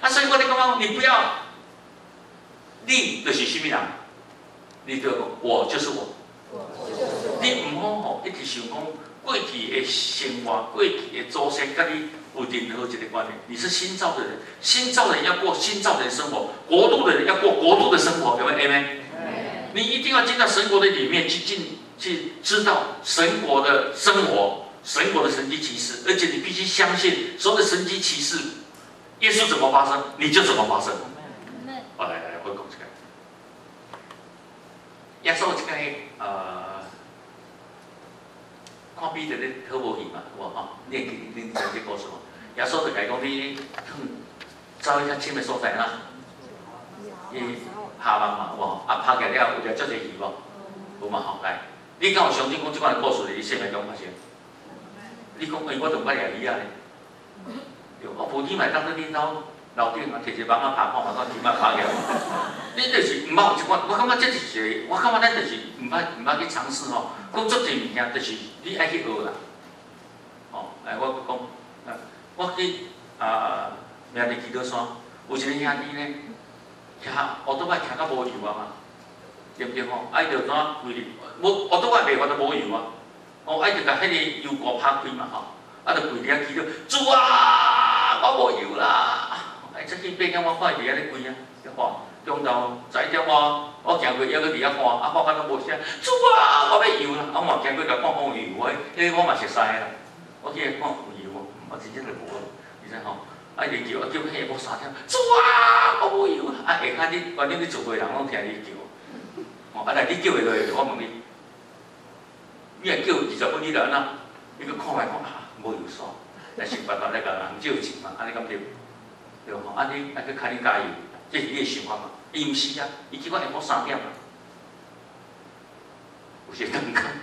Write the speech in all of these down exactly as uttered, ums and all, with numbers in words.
啊，所以我咧感觉，你不要，你就是什么人？你就讲我就是我。你唔好吼，一直想讲过去的生活、过去的祖先，甲你有任何一个关联。你是新造的人，新造的人要过新造的人生活，国度的人要过国度的生活，有没有 ？Amen。你一定要进到神国的里面去进去，知道神国的生活，神国的神迹奇事，而且你必须相信所有的神迹奇事，耶稣怎么发生，你就怎么发生。好，来来来，我讲一个。耶稣这个呃，看彼得咧讨无戏嘛，有无吼？你会记恁知这故事无？耶稣就甲伊讲：你走去较深的所在啦，伊下网嘛，有无？啊，拍起来了有条足侪鱼无？有嘛吼？来，你敢有相信讲即款的故事伫你生命中发生？你讲，哎，我怎捌掠鱼啊咧？对，我无天嘛，当做恁兜楼顶啊，摕一网啊拍看嘛，看天嘛拍起来。你就是毋捌有一款，我感觉这就是一个，我感觉咱就是毋捌毋捌去尝试吼。讲足侪物件，就是你爱去学啦。哦，哎，我讲，啊，我去啊，明日祈祷山，有一个兄弟呢，骑乌托邦骑到无油啊嘛，对不对吼？啊，伊就怎规日，无乌托邦袂法度无油啊，哦，啊，伊就甲迄个油锅拍开嘛吼，啊，就规日啊祈祷，主啊，我无油啦，哎，这去八点我看伊伫遐咧跪啊，咧喊。中昼十一点我我行过，抑搁伫遐看，啊看到都无声。主啊，我要游啦！我嘛行过甲看讲有游，我迄个我嘛熟悉啦。我去看有游无，我真正就无，你知吼？啊，伊叫，叫迄个无三点，主啊，我无游啊！啊，下骹你反正你做伙人拢听你叫，哦，啊，来你叫会落去，我问你，你若叫二十分，你就安怎？你搁看觅看啊，无油煞，来想办法来甲人借钱嘛，安尼敢对？对吼？啊，你啊去看你加油。这是你的想法嘛？伊毋是啊，伊叫我下晡三点啊，有些尴尬。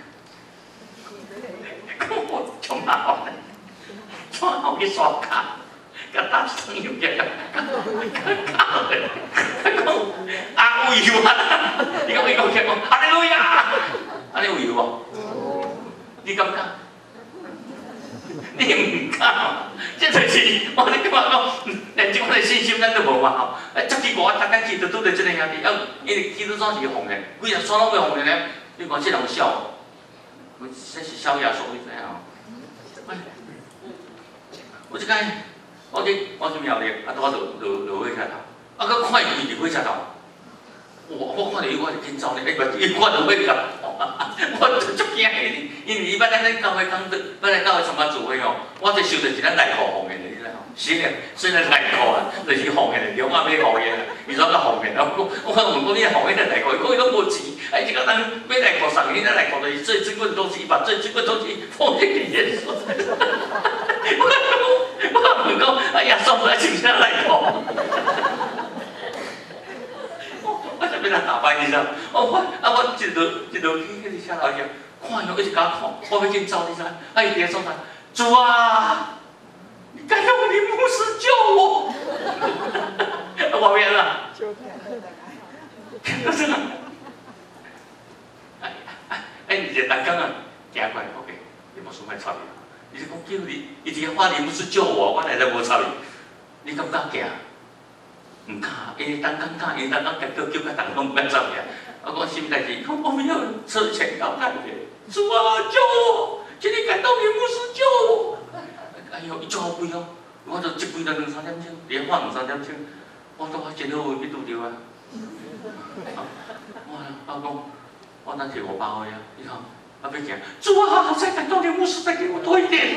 我从哪好呢？从哪去刷卡？甲打生意个，尴尬嘞！讲啊有油啊！你讲伊讲起讲，哈利路亚！安尼有油无？你感觉？你唔敢嘛？这就是我咧感觉讲，连即款的信心咱都无嘛吼。啊，昨天我逐天去都拄着即个兄弟，啊，因为基督山是奉献，规日山拢要奉献咧。你看这人笑，我这是小耶稣，你知影吼？我即摆我去我去庙里，啊，我就就就火车头，啊，佮看伊跪伫火车头，我我看到伊我就紧走咧，哎，伊看到火车。我足惊伊，因为伊捌咱咧教会讲，捌来教会参加聚会吼，我这收就是咱内裤奉献的，你知影吼？是咧，虽然内裤啊，就是奉献的，中啊买奉献的，伊怎个奉献啊？我我问讲你奉献的内裤，伊讲伊拢无钱，啊，伊就讲咱买内裤送伊，咱内裤就是最珍贵的东西，把最珍贵的东西奉献给耶稣。我我问讲，哎呀，送来穿啥内裤？我就要来打败你知道？哦，我啊，我一路一路去迄个车头去，看伊一直甲我看，我要紧走，你知？啊，伊伫遐说啥？主啊，你该用你牧师救我！我变了。就是哎哎哎，你这单刚啊，行过来 ，OK， 你无想买插你，你是讲叫你，伊伫遐话你牧师救我，我内底无插你，你敢不敢行？唔敢，因为当刚刚，因为当刚叫叫叫当拢唔敢走呀。我讲什么代志？我们要车前交代的，主啊救我！请你感动你牧师救我！哎呦，伊足好贵哦，我就一贵就两三点钟，连花两三点钟，我都还真好去拄着啊！我我讲，我咱摕五百块啊，你看，啊要行，主啊，再感动你牧师，再给我多一点。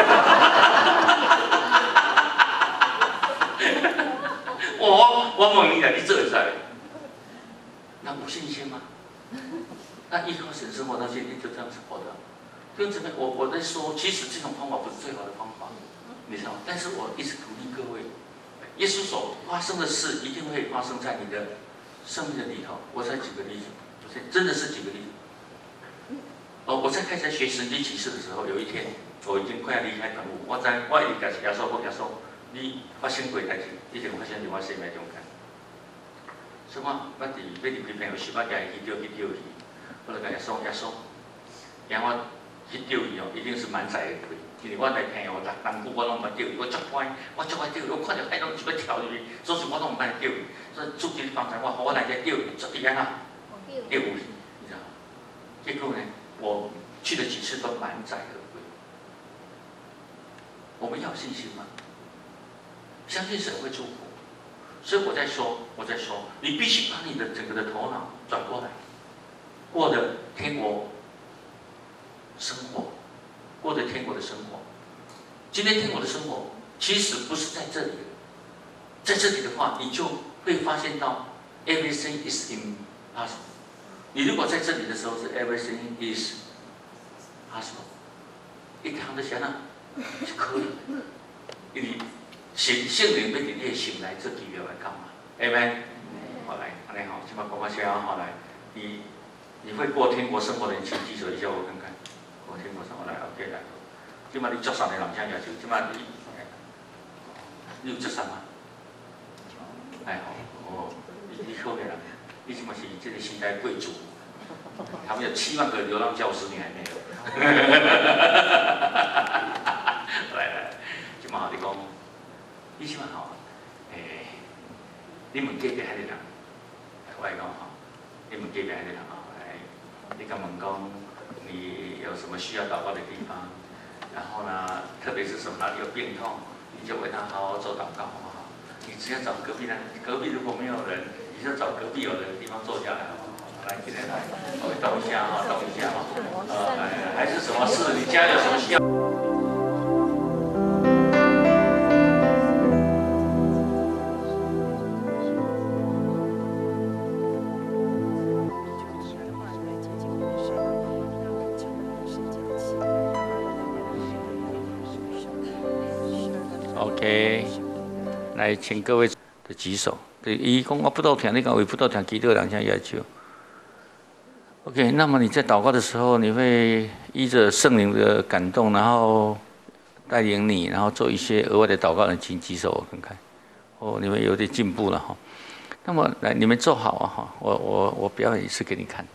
我我问你啦，你做会使？那有信心吗？那依靠神生活那些，你就这样子活的。弟兄姊妹，我我在说，其实这种方法不是最好的方法，你知道吗？但是我一直鼓励各位，耶稣所发生的事一定会发生在你的生命的里头。我再举个例子，我再真的是举个例子。哦，我在开始学神迹启示的时候，有一天我已经快要离开堂屋，我在我已经是耶稣讲耶稣。你发生过代志，一定发生伫我生命中间。所以我捌伫要离开朋友时，我家己去钓去钓鱼，我就甲耶稣耶稣，然后去钓鱼哦，一定是满载而归。 因为我来骗我，人久我拢毋捌钓伊，我足乖，我足爱钓伊，我看到海拢就要跳入去，所以我拢毋捌钓伊。所以主持帮助我，互我来遮钓鱼，足厉害啊！钓鱼，你知道？结果呢，我去了几次都满载而归。我们要有信心吗？相信神会祝福。所以我在说，我在说，你必须把你的整个的头脑转过来，过的天国生活，过的天国的生活。今天天国的生活其实不是在这里，在这里的话，你就会发现到 everything is impossible。你如果在这里的时候是 everything is possible， 一听就想啊，是可以的，因为圣圣灵要伫你的心内做奇妙的干嘛 ？Amen。好来，安尼好，今麦讲我先好来，你你会过天国生活的人，请举手一下，我看看。过天国生活来 ，OK 来。今麦你做啥的人请举手，今麦你你有做啥吗？哎好，哦，你你好个人，你今麦是这个时代贵族，他们有七万个流浪教师，你还没有。来来，今麦好你讲。你起码吼，诶，你问隔壁迄个人，我来讲吼，你问隔壁迄个人吼，来，你甲问讲你有什么需要祷告的地方，然后呢，特别是什么哪里有病痛，你就为他好好做祷告，好不好？你只要找隔壁人，隔壁如果没有人，你就找隔壁有人的地方坐下来，好不好？来，今天来，我动一下哈，动一下哈，呃，还是什么事？你家有什么需要？OK， 来，请各位的举手。对，伊讲我不到听，你讲为不到听，祈祷两下要求。OK， 那么你在祷告的时候，你会依着圣灵的感动，然后带领你，然后做一些额外的祷告的，请举手我看看。哦，你们有点进步了哈。那么来，你们坐好啊哈，我我我表演一次给你看。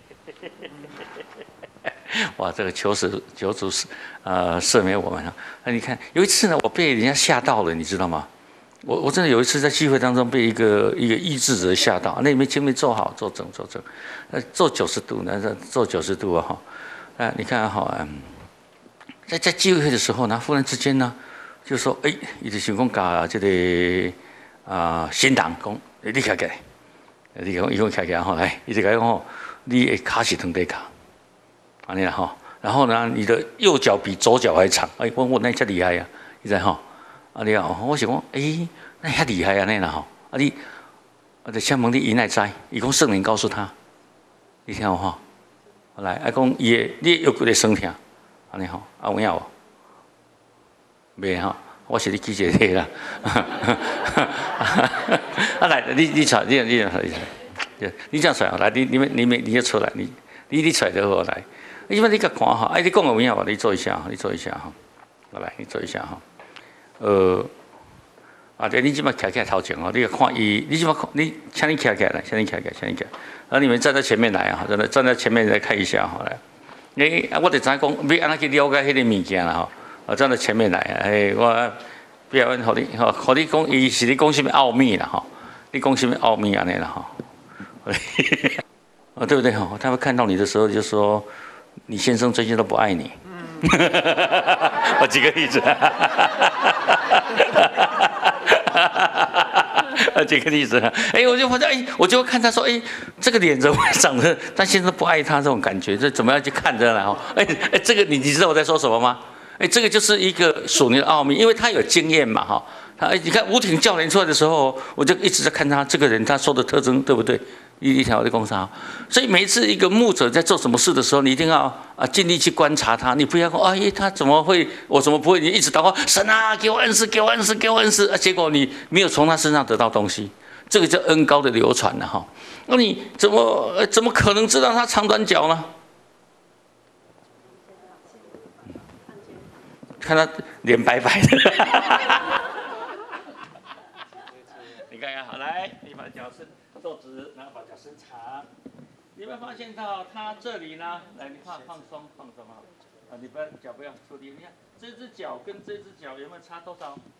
哇，这个求主求主呃赦免我们啊！那你看有一次呢，我被人家吓到了，你知道吗？我我真的有一次在聚会当中被一个一个医治者吓到，那你们前面坐好，坐正坐正，呃，坐九十度，那坐九十度啊哈！啊，你看哈，嗯，在在聚会的时候呢，忽然之间呢，就说哎，伊就想讲甲这个啊新党讲，你起来，你讲伊讲起来吼，来，伊就讲吼，你的脚是长底脚。安尼啦吼，然后呢，你的右脚比左脚还长，哎，我我那遮厉害呀，你知吼？啊你啊，我想讲，哎，那遐厉害安尼啦吼，啊你，啊就请问你伊哪知？伊讲圣灵告诉他，你听有吼？来，啊讲伊的你的腰骨在酸痛，安尼吼，啊有影无？袂吼，我是你记者体啦。啊来，你你出，你你你，你这样出来，来，你你们你们你要出来，你你你出来就好来。因为你个看哈，哎，你讲有影无？你做一下，你做一下哈，我来，你做一下哈。呃，啊，对，你即摆徛起来头前哦，你看伊，你即摆看，你请你徛起来，请你徛起来，请你徛。然后你们站在前面来啊，站在站在前面来看一下哈，来。你啊，我就知讲，要安怎去了解迄个物件啦吼。啊，站在前面来，哎，我表演互你，吼，互你讲，伊是你讲什么奥秘啦吼？你讲什么奥秘安尼啦吼？哦，对不对吼？他们看到你的时候就说。你先生最近都不爱你，我举个例子，我举个例子，哎，我就发现，哎，我就看他说，哎，这个脸怎么长得，他先生不爱他这种感觉，这怎么样去看着呢？哈，哎哎，这个你你知道我在说什么吗？哎，这个就是一个属灵的奥秘，因为他有经验嘛，哈，他你看吴挺教练出来的时候，我就一直在看他这个人，他说的特征对不对？一一条的工商，所以每一次一个牧者在做什么事的时候，你一定要啊尽力去观察他，你不要说哎他怎么会，我怎么不会？你一直祷告神啊，给我恩赐，给我恩赐，给我恩赐，啊，结果你没有从他身上得到东西，这个叫恩膏的流传了哈。那你怎么怎么可能知道他长短脚呢？看他脸白白的，你看看好，来，你把脚伸。坐直，然后把脚伸长。你有没有发现到它这里呢？来，你看放松，放松啊！ 啊，你不要脚不要出力，你看这只脚跟这只脚有没有差多少？